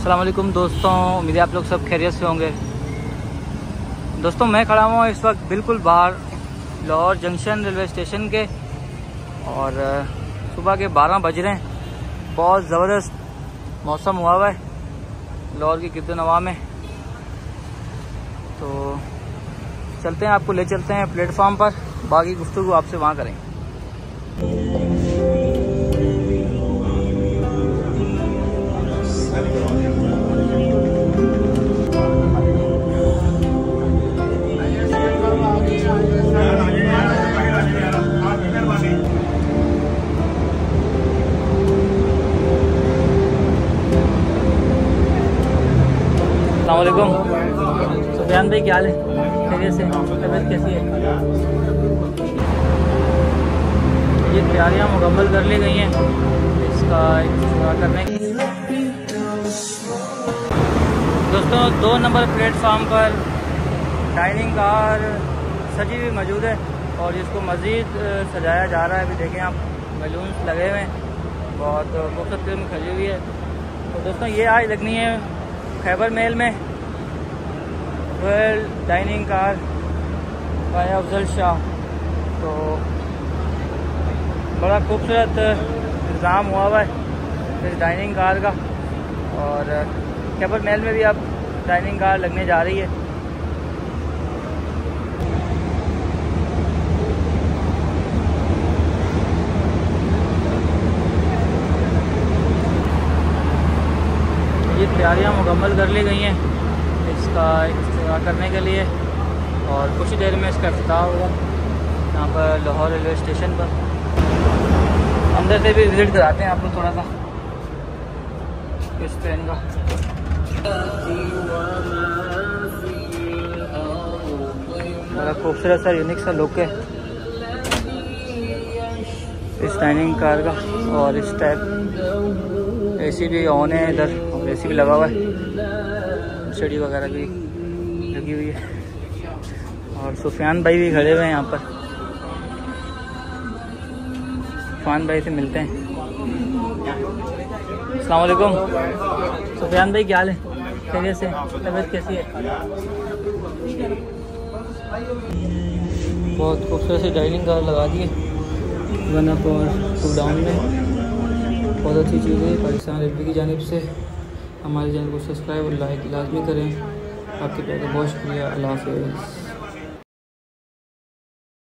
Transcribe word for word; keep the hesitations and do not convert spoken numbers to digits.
अस्सलाम वालेकुम दोस्तों, उम्मीद है आप लोग सब खैरियत से होंगे। दोस्तों मैं खड़ा हुआ इस वक्त बिल्कुल बाहर लाहौर जंक्शन रेलवे स्टेशन के और सुबह के बारह बज रहे हैं। बहुत ज़बरदस्त मौसम हुआ हुआ है लाहौर की गिरदो नवा में। तो चलते हैं, आपको ले चलते हैं प्लेटफॉर्म पर, बाकी गुफ्तगू आपसे वहाँ करेंगे। अस्सलामुअलैकुम सुफियान भाई, क्या हाल है? खैरियत से? तबीयत कैसी है? ये तैयारियाँ मुकम्मल कर ली गई हैं इसका इंतज़ार करने की। दोस्तों दो नंबर प्लेटफार्म पर डाइनिंग कार सजी हुई मौजूद है और इसको मज़ीद सजाया जा रहा है। अभी देखें आप, बैलून्स लगे हुए हैं, बहुत खूबसूरत किस्म खड़ी हुई है। तो दोस्तों ये आज लगनी है खैबर मेल में royal dining car by Afzal Shah. तो बड़ा खूबसूरत इंतज़ाम हुआ हुआ है इस डाइनिंग कार का और खैबर मेल में भी अब डाइनिंग कार लगने जा रही है। ये तैयारियां मुकम्मल कर ली गई हैं इसका इंतज़ार करने के लिए और कुछ ही देर में इसका इफ्तिताह होगा यहाँ पर लाहौर रेलवे स्टेशन पर। अंदर से भी विज़िट कराते हैं आप लोग थोड़ा सा इस ट्रेन का। बड़ा खूबसूरत सा यूनिक सा लुक है इस डाइनिंग कार का और इस टाइप एसी भी ऑन है इधर और एसी भी लगा हुआ है, सीढ़ी वगैरह भी लगी हुई है और सुफियान भाई भी खड़े हुए हैं यहाँ पर। सुफियान भाई से मिलते हैं। अस्सलाम वालेकुम सुफियान भाई, क्या हाल है? खैरियत से? तबीयत कैसी है? बहुत खूबसूरत से डाइनिंग कार लगा दी है वन अप और टू डाउन में। बहुत अच्छी चीज़ है पाकिस्तान रेलवे की जानिब से। हमारे चैनल को सब्सक्राइब और लाइक लाजमी करें। आपके प्यार का बहुत शुक्रिया। अल्लाह हाफ़िज़।